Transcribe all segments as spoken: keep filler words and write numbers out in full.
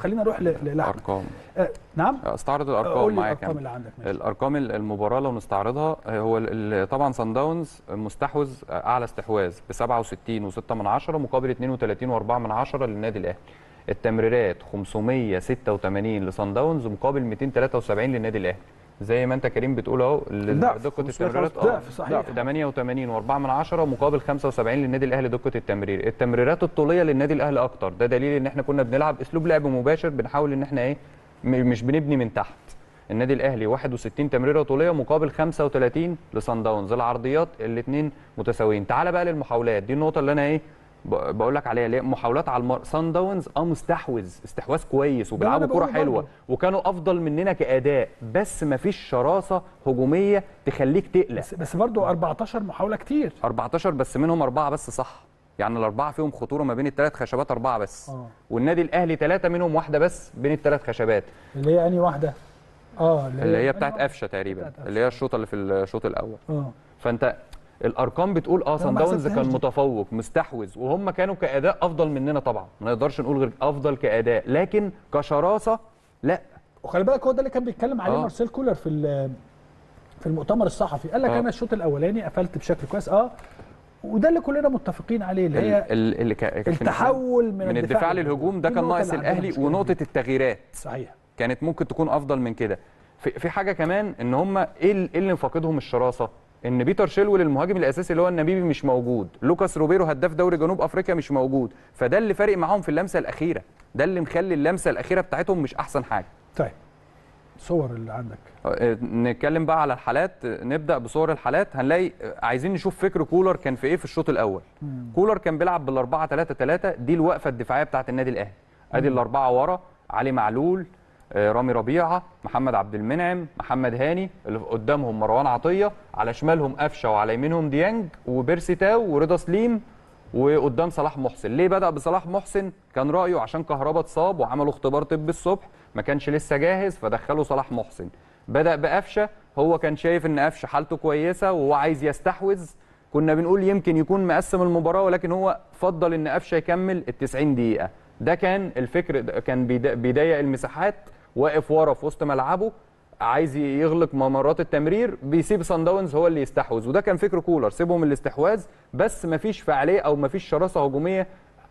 خلينا نروح لاحمد. ارقام آه نعم استعرض الارقام معاك. الارقام اللي عندك. ماشي. الارقام المباراه لو نستعرضها، هو طبعا صن داونز مستحوذ اعلى استحواذ ب سبعة وستين وستة من عشرة مقابل اتنين وتلاتين وأربعة من عشرة للنادي الاهلي. التمريرات خمسمية وستة وتمانين لصن داونز مقابل ميتين وتلاتة وسبعين للنادي الاهلي. زي ما انت كريم بتقول اهو، دقه التمريرات اه صحيح تمانية وتمانين وأربعة من عشرة مقابل خمسة وسبعين للنادي الاهلي دقه التمرير. التمريرات الطوليه للنادي الاهلي اكتر، ده دليل ان احنا كنا بنلعب اسلوب لعب مباشر، بنحاول ان احنا ايه مش بنبني من تحت. النادي الاهلي واحد وستين تمريره طوليه مقابل خمسة وتلاتين لصن داونز. العرضيات الاثنين متساويين. تعال بقى للمحاولات، دي النقطه اللي انا ايه بقول لك عليها، اللي هي محاولات على المر... صن داونز اه مستحوذ استحواذ كويس وبيلعبوا كوره حلوه وكانوا افضل مننا كاداء، بس ما فيش شراسه هجوميه تخليك تقلق. بس, بس برضه أربعتاشر محاوله كتير. أربعتاشر بس منهم اربعه بس صح، يعني الاربعه فيهم خطوره ما بين الثلاث خشبات اربعه بس. آه. والنادي الاهلي ثلاثه منهم واحده بس بين الثلاث خشبات، اللي هي انهي واحده؟ اه اللي هي, اللي هي بتاعت قفشه تقريبا، اللي هي الشوطه اللي في الشوط الاول. اه فانت الارقام بتقول اه صن داونز كان متفوق مستحوذ، وهم كانوا كاداء افضل مننا طبعا، ما نقدرش نقول غير افضل كاداء، لكن كشراسه لا. وخلي بالك هو ده اللي كان بيتكلم عليه آه. مارسيل كولر في في المؤتمر الصحفي، قال لك آه. انا الشوط الاولاني قفلت بشكل كويس اه وده اللي كلنا متفقين عليه، اللي هي ال ال ال التحول من, من الدفاع للهجوم. ده كان ناقص الاهلي، ونقطه التغييرات صحيح كانت ممكن تكون افضل من كده. في, في حاجه كمان ان هم ايه اللي مفقدهم الشراسه، ان بيتر شيلويل المهاجم الاساسي اللي هو النبيبي مش موجود، لوكاس روبيرو هداف دوري جنوب افريقيا مش موجود، فده اللي فارق معاهم في اللمسه الاخيره، ده اللي مخلي اللمسه الاخيره بتاعتهم مش احسن حاجه. طيب الصور اللي عندك نتكلم بقى على الحالات، نبدا بصور الحالات. هنلاقي عايزين نشوف فكر كولر كان في ايه في الشوط الاول. مم. كولر كان بيلعب بالاربعة تلاتة تلاتة، دي الوقفه الدفاعيه بتاعت النادي الاهلي. ادي الاربعه ورا، علي معلول، رامي ربيعه، محمد عبد المنعم، محمد هاني، اللي قدامهم مروان عطيه، على شمالهم قفشه وعلى يمينهم ديانج وبيرسي تاو ورضا سليم، وقدام صلاح محسن. ليه بدأ بصلاح محسن؟ كان رأيه عشان كهربا اتصاب وعملوا اختبار طبي الصبح ما كانش لسه جاهز، فدخلوا صلاح محسن. بدأ بقفشه، هو كان شايف ان قفشه حالته كويسه وهو عايز يستحوذ، كنا بنقول يمكن يكون مقسم المباراه، ولكن هو فضل ان قفشه يكمل ال تسعين دقيقه. ده كان الفكر، كان بيضيق المساحات، واقف ورا في وسط ملعبه عايز يغلق ممرات التمرير، بيسيب صن داونز هو اللي يستحوذ، وده كان فكر كولر، سيبهم الاستحواذ بس مفيش فعاليه او مفيش شراسه هجوميه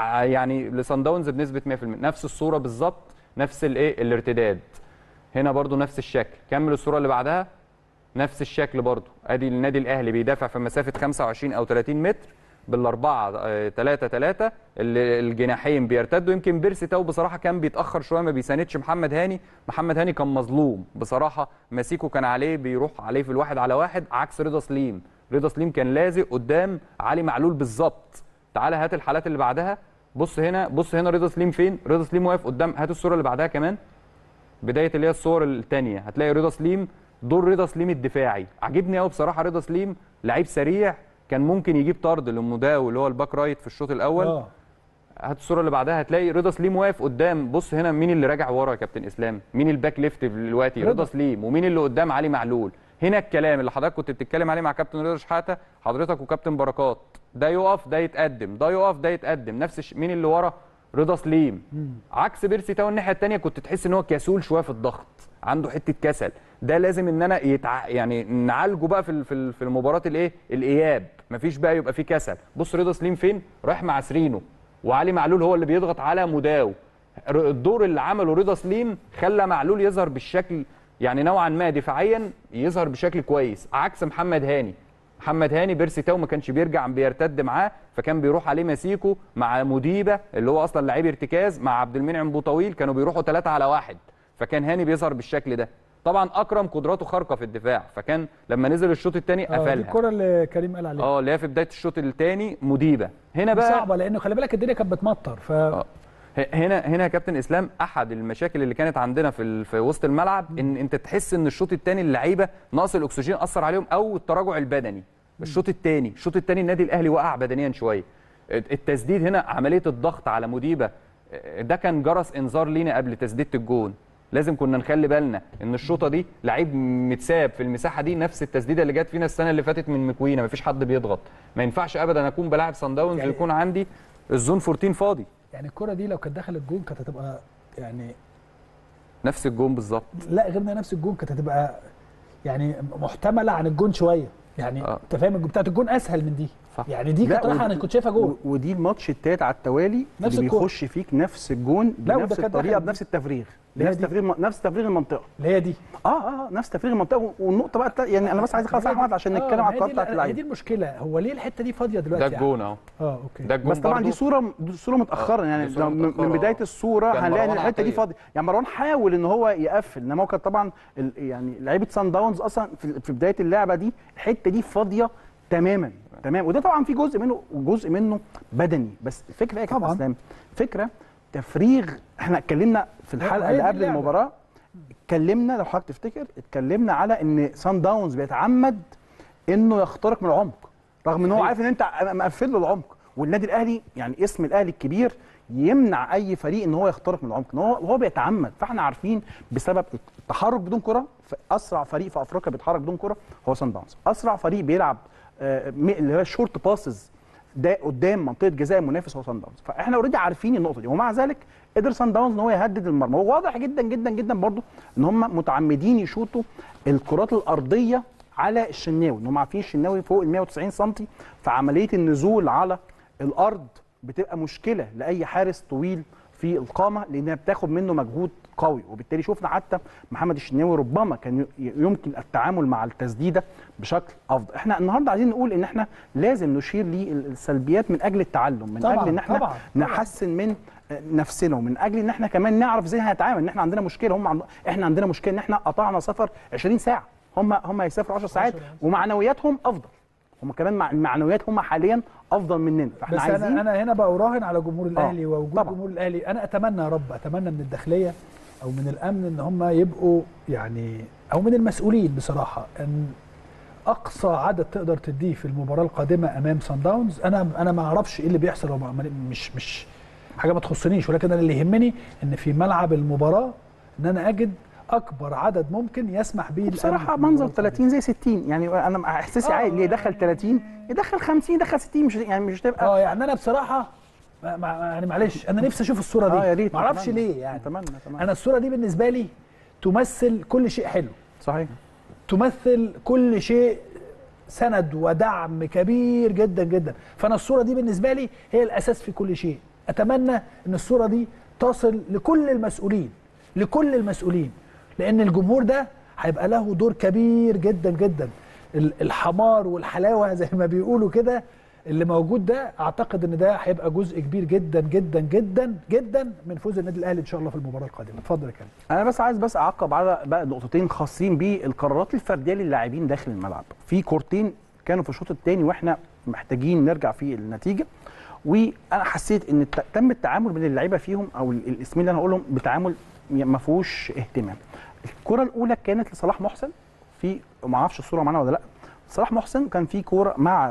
يعني لصن داونز بنسبه مية في المية. نفس الصوره بالظبط، نفس الايه الارتداد هنا برضو نفس الشكل. كمل الصوره اللي بعدها، نفس الشكل برضو. ادي النادي الاهلي بيدافع في مسافه خمسة وعشرين او تلاتين متر بالاربعه تلاتة تلاتة، الجناحين بيرتدوا. يمكن بيرسي تاو بصراحه كان بيتاخر شويه، ما بيساندش محمد هاني، محمد هاني كان مظلوم بصراحه، ماسيكو كان عليه بيروح عليه في الواحد على واحد، عكس رضا سليم. رضا سليم كان لازق قدام علي معلول بالظبط. تعالى هات الحالات اللي بعدها، بص هنا بص هنا رضا سليم فين؟ رضا سليم واقف قدام. هات الصوره اللي بعدها كمان، بدايه اللي هي الصور الثانيه، هتلاقي رضا سليم، دور رضا سليم الدفاعي. عجبني قوي بصراحه رضا سليم، لعيب سريع، كان ممكن يجيب طرد لموداو اللي هو الباك رايت في الشوط الاول. اه هات الصوره اللي بعدها، هتلاقي رضا سليم واقف قدام. بص هنا مين اللي راجع ورا يا كابتن اسلام؟ مين الباك ليفت دلوقتي؟ رضا سليم. ومين اللي قدام؟ علي معلول. هنا الكلام اللي حضرتك كنت بتتكلم عليه مع كابتن رضا شحاته حضرتك وكابتن بركات، ده يقف ده يتقدم، ده يقف ده يتقدم، نفس الش... مين اللي ورا؟ رضا سليم. مم. عكس بيرسي تاو الناحيه الثانيه، كنت تحس ان هو كسول شويه في الضغط، عنده حته كسل، ده لازم ان انا يتع... يعني نعالجه بقى في في في المباراه الايه؟ الاياب، مفيش بقى يبقى في كسل. بص رضا سليم فين؟ رايح مع سرينو، وعلي معلول هو اللي بيضغط على موداو. الدور اللي عمله رضا سليم خلى معلول يظهر بالشكل يعني نوعا ما دفاعيا، يظهر بشكل كويس، عكس محمد هاني. محمد هاني بيرسي تاو ما كانش بيرجع بيرتد معاه، فكان بيروح عليه ماسيكو مع موديبه اللي هو اصلا لعيب ارتكاز مع عبد المنعم بوطويل، كانوا بيروحوا ثلاثة على واحد، فكان هاني بيظهر بالشكل ده. طبعا اكرم قدراته خارقه في الدفاع، فكان لما نزل الشوط الثاني قفلها. دي الكره اللي كريم قال عليها، اه اللي هي في بدايه الشوط الثاني موديبه. هنا بقى صعبه لانه خلي بالك الدنيا كانت بتمطر ف آه. هنا هنا يا كابتن اسلام، احد المشاكل اللي كانت عندنا في في وسط الملعب ان انت تحس ان الشوط الثاني اللعيبه نقص الاكسجين اثر عليهم، او التراجع البدني. الشوط الثاني الشوط الثاني النادي الاهلي وقع بدنيا شويه. التسديد هنا، عمليه الضغط على موديبه، ده كان جرس انذار لينا قبل تسديده الجون. لازم كنا نخلي بالنا ان الشوطه دي لعيب متساب في المساحه دي، نفس التسديده اللي جت فينا السنه اللي فاتت من مكوينه، مفيش حد بيضغط. ما ينفعش ابدا اكون بلاعب صن داونز يعني ويكون عندي الزون أربعتاشر فاضي. يعني الكره دي لو كانت دخلت جون كانت هتبقى يعني نفس الجون بالظبط. لا غير نفس الجون كانت هتبقى يعني محتمله عن الجون شويه، يعني انت آه. فاهم بتاعت الجون اسهل من دي صح. يعني دي كانت رايحه انا كنت شايفها جون، ودي الماتش التالت على التوالي اللي بيخش فيك نفس الجون بنفس الطريقه بنفس التفريغ نفس تفريغ نفس تفريغ المنطقه اللي هي دي اه اه نفس تفريغ المنطقه. والنقطه بقى يعني انا بس عايز اخلص احمد عشان نتكلم على القرار بتاعت اللعيبه. دي المشكله، هو ليه الحته دي فاضيه دلوقتي؟ ده الجون اهو اه اوكي ده الجون بس طبعا دي صوره دي صوره متاخره يعني صورة من, من بدايه الصوره هنلاقي ان الحته دي فاضيه. يعني مروان حاول ان هو يقفل، انما هو كان طبعا يعني لعيبه سان داونز اصلا في بدايه اللعبه دي الحته دي فاضيه تماما تمام. وده طبعا في جزء منه جزء منه بدني، بس الفكره ايه يا كابتن اسلام؟ فكره تفريغ. احنا اتكلمنا في الحلقه اللي قبل المباراه، اتكلمنا لو حضرتك تفتكر اتكلمنا على ان سان داونز بيتعمد انه يخترق من العمق رغم ان هو عارف ان انت مقفل له العمق، والنادي الاهلي يعني اسم الاهلي الكبير يمنع اي فريق ان هو يخترق من العمق، ان هو هو بيتعمد. فاحنا عارفين بسبب التحرك بدون كره، اسرع فريق في افريقيا بيتحرك بدون كره هو سان داونز، اسرع فريق بيلعب اللي هو شورت باسز ده قدام منطقه جزاء المنافس هو سان داونز. فاحنا اوريدي عارفين النقطه دي، ومع ذلك قدر سان داونز ان هو يهدد المرمى. هو واضح جدا جدا جدا برضو ان هم متعمدين يشوطوا الكرات الارضيه على الشناوي، ان هم عارفين الشناوي فوق ال مية وتسعين سم، فعمليه النزول على الارض بتبقى مشكله لاي حارس طويل في القامه لانها بتاخد منه مجهود قوي. وبالتالي شفنا حتى محمد الشناوي ربما كان يمكن التعامل مع التسديده بشكل افضل. احنا النهارده عايزين نقول ان احنا لازم نشير للسلبيات من اجل التعلم، من طبعًا اجل ان احنا طبعًا نحسن من نفسنا، ومن اجل ان احنا كمان نعرف ازاي هنتعامل. ان احنا عندنا مشكله، هم عند... احنا عندنا مشكله ان احنا قطعنا سفر عشرين ساعه، هم هم هيسافروا عشر ساعات ومعنوياتهم افضل، هم كمان مع المعنويات هم حاليا افضل مننا. فاحنا بس عايزين انا انا هنا بقى اراهن على جمهور الاهلي آه. ووجود طبعًا. جمهور الاهلي انا اتمنى يا رب، اتمنى من الداخليه او من الامن ان هم يبقوا يعني او من المسؤولين بصراحه ان اقصى عدد تقدر تديه في المباراه القادمه امام سان داونز. انا انا ما اعرفش ايه اللي بيحصل، مش مش حاجه ما تخصنيش، ولكن انا اللي يهمني ان في ملعب المباراه ان انا اجد اكبر عدد ممكن يسمح به. بصراحه منظر ثلاثين زي ستين، يعني انا احساسي عادي اللي يدخل ثلاثين يدخل خمسين يدخل ستين، مش يعني مش تبقى اه يعني انا بصراحه يعني معلش انا نفسي اشوف الصوره دي. اه يا ريت، ما اعرفش ليه يعني. اتمنى اتمنى انا الصوره دي بالنسبه لي تمثل كل شيء حلو. صحيح. تمثل كل شيء سند ودعم كبير جدا جدا. فانا الصوره دي بالنسبه لي هي الاساس في كل شيء. اتمنى ان الصوره دي تصل لكل المسؤولين، لكل المسؤولين، لان الجمهور ده هيبقى له دور كبير جدا جدا. الحمار والحلاوه زي ما بيقولوا كده اللي موجود ده، اعتقد ان ده هيبقى جزء كبير جدا جدا جدا جدا من فوز النادي الاهلي ان شاء الله في المباراه القادمه. اتفضل يا كريم. انا بس عايز بس اعقب على بقى نقطتين خاصين بالقرارات الفرديه للاعبين داخل الملعب. في كورتين كانوا في الشوط الثاني واحنا محتاجين نرجع في النتيجه، وانا حسيت ان تم التعامل بين اللعيبه فيهم او الاسمين اللي انا هقولهم بتعامل ما فيهوش اهتمام. الكره الاولى كانت لصلاح محسن، في ما اعرفش الصوره معانا ولا لا، صلاح محسن كان في كوره مع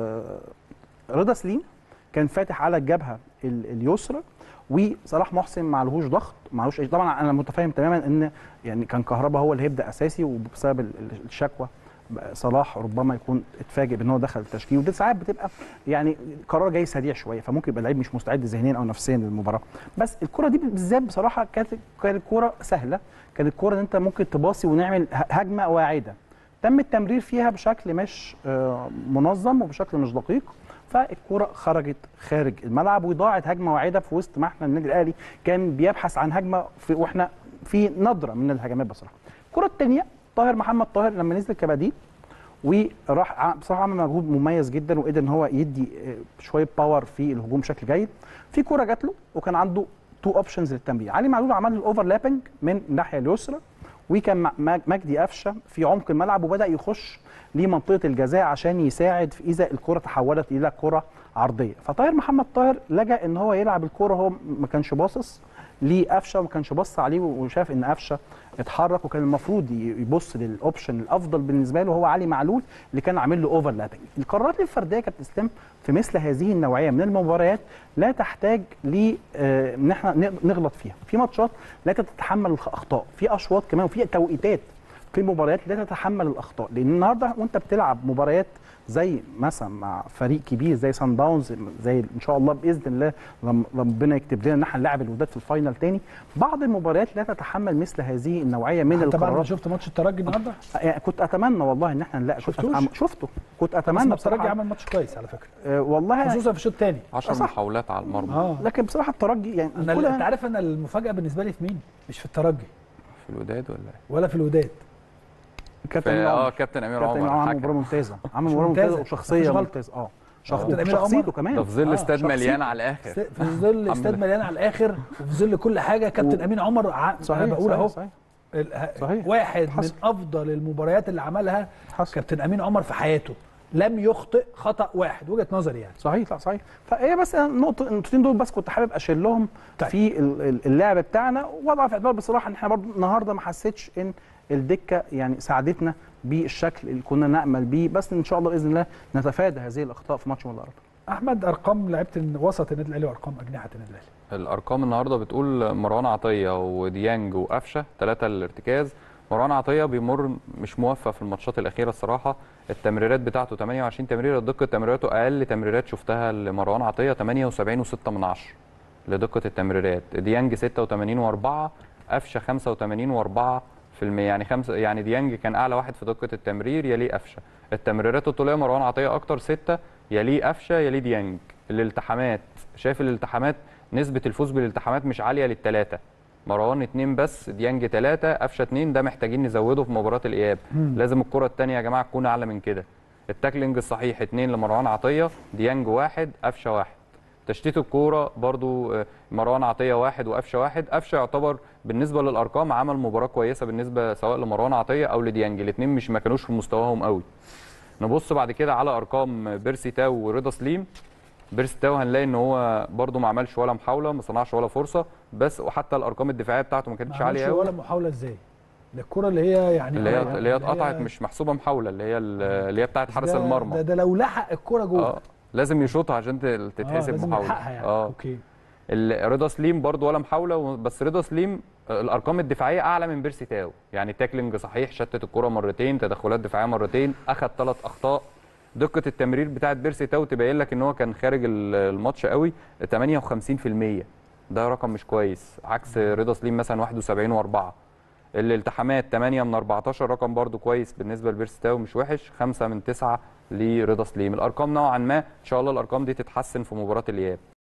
رضا سليم كان فاتح على الجبهه اليسرى، وصلاح محسن ما لهوش ضغط ما لهوش. طبعا انا متفاهم تماما ان يعني كان كهربا هو اللي هيبدا اساسي، وبسبب الشكوى صلاح ربما يكون اتفاجئ بان هو دخل التشكيل، وده ساعات بتبقى يعني قرار جاي سريع شويه، فممكن يبقى اللعيب مش مستعد ذهنيا او نفسيا للمباراه. بس الكره دي بالذات بصراحه كانت كانت كوره سهله، كانت كوره ان انت ممكن تباصي ونعمل هجمه واعده، تم التمرير فيها بشكل مش منظم وبشكل مش دقيق، فالكوره خرجت خارج الملعب وضاعت هجمه واعده في وسط ما احنا النادي الاهلي كان بيبحث عن هجمه في واحنا في نظره من الهجمات. بصراحه الكره الثانيه طاهر محمد طاهر لما نزل كبديل وراح بصراحه عمل مجهود مميز جدا وقدر ان هو يدي شويه باور في الهجوم بشكل جيد. في كوره جات له وكان عنده تو اوبشنز للتمرير، علي معلول عمل له الاوفرلابنج من الناحيه اليسرى، وكان مجدي قفشه في عمق الملعب وبدا يخش لمنطقه الجزاء عشان يساعد في اذا الكره تحولت الى كره عرضيه. فطاهر محمد طاهر لجأ ان هو يلعب الكره، هو ما كانش باصص لقفشه وما كانش باص عليه وشاف ان قفشه اتحرك، وكان المفروض يبص للاوبشن الافضل بالنسبه له هو علي معلول اللي كان عامل له اوفرلابنج. القرارات الفرديه كانت اسلام في مثل هذه النوعيه من المباريات لا تحتاج ل ان احنا نغلط فيها، في ماتشات لا تتحمل الاخطاء، في اشواط كمان وفي توقيتات في مباريات لا تتحمل الاخطاء، لان النهارده وانت بتلعب مباريات زي مثلا مع فريق كبير زي سان داونز، زي ان شاء الله باذن الله رب- ربنا يكتب لنا ان احنا نلعب الوداد في الفاينل تاني، بعض المباريات لا تتحمل مثل هذه النوعيه من انت بعد ما القرارات. شفت ماتش الترجي النهارده؟ يعني كنت اتمنى والله ان احنا نلاقي، كنت شفتوش؟ أتم- شفته كنت بس اتمنى الترجي بصراحه. عمل ماتش كويس على فكره، آه والله، خصوصا في الشوط الثاني. عشر صح. محاولات على المرمى اه لكن بصراحه الترجي يعني انا كل- انت عارف انا المفاجاه بالنسبه لي في مين؟ مش في الترجي في الوداد ولا ايه؟ ولا في الوداد. كابتن في- أمير اه عمر. كابتن امير كابتن عمر عمل حكم. مباراه ممتازه، عمل مش مباراه ممتازة، ممتازه مفيش وشخصيه غلط. ممتازه. اه كابتن أمير شخصيته عمر. كمان ده في ظل آه، استاد شخصيته. مليان على الاخر. في ظل استاد مليان على الاخر وفي ظل كل حاجه كابتن و- امين عمر ع... صحيح انا بقول صحيح اهو صحيح ال- صحيح. واحد حصل. من افضل المباريات اللي عملها حصل. كابتن امين عمر في حياته، لم يخطئ خطا واحد، وجهه نظري يعني. صحيح لا صحيح. فهي بس النقطه النقطتين دول بس كنت حابب اشير لهم طيب. في ال- ال- اللعب بتاعنا، وضع في اعتبار بصراحه ان احنا برضه النهارده ما حسيتش ان الدكه يعني ساعدتنا بالشكل اللي كنا نامل بيه، بس ان شاء الله باذن الله نتفادى هذه الاخطاء في ماتش النهارده. احمد، ارقام لعيبه وسط النادي الاهلي وارقام اجنحه النادي الاهلي. الارقام النهارده بتقول مروان عطيه وديانج وقفشه ثلاثه الارتكاز. مروان عطيه بيمر مش موفق في الماتشات الاخيره الصراحه، التمريرات بتاعته ثمانية وعشرين تمريره، دقه تمريراته اقل تمريرات شفتها لمروان عطيه ثمانية وسبعين فاصلة ستة من عشرة لدقه التمريرات. ديانج ستة وثمانين وأربعة، قفشه خمسة وثمانين وأربعة في المية، يعني خمسة، يعني ديانج كان اعلى واحد في دقه التمرير، يليه قفشه. التمريرات الطوليه مروان عطيه اكتر ستة، يليه قفشه، يليه ديانج. الالتحامات، شايف الالتحامات نسبه الفوز بالالتحامات مش عاليه للثلاثه، مروان اتنين بس، ديانج تلاتة، قفشه اتنين، ده محتاجين نزوده في مباراه الاياب. مم. لازم الكره الثانيه يا جماعه تكون اعلى من كده. التاكلينج الصحيح اتنين لمروان عطيه، ديانج واحد، قفشه واحد. تشتيت الكوره برضو آه، مروان عطيه واحد وقفشه واحد. قفشه يعتبر بالنسبه للارقام عمل مباراه كويسه بالنسبه سواء لمروان عطيه او لديانج، الاثنين مش ما كانوش في مستواهم قوي. نبص بعد كده على ارقام بيرسي تاو ورضا سليم. بيرسي تاو هنلاقي ان هو برده ما عملش ولا محاوله، ما صنعش ولا فرصه، بس وحتى الارقام الدفاعيه بتاعته ما كانتش ما عاليه عملش قوي. ولا محاوله ازاي؟ ده الكره اللي هي يعني اللي هي آه، اللي هي اتقطعت مش محسوبه محاوله، اللي هي اللي هي بتاعت حارس ده- المرمى. ده, ده لو لحق الكره جوه. اه لازم يشوطها عشان ت- آه، تتحسب لازم محاوله. يلحقها يعني. اه اوكي. ال- رضا سليم برضو ولا محاوله، بس رضا سليم آه، الارقام الدفاعيه اعلى من بيرسي تاو، يعني تاكلينج صحيح، شتت الكره مرتين، تدخلات دفاعيه مرتين، اخذ ثلاث اخطاء. دقه التمرير بتاعت بيرسي تاو تبين لك ان هو كان خارج ال- الماتش قوي ثمانية وخمسين في المية، ده رقم مش كويس، عكس رضا سليم مثلا واحد وسبعين وأربعة. الالتحامات ثمانية من أربعتاشر، رقم برضو كويس بالنسبه لبيرسي تاو، مش وحش. خمسة من تسعة لرضا سليم. الارقام نوعا ما ان شاء الله الارقام دي تتحسن في مباراه الاياب.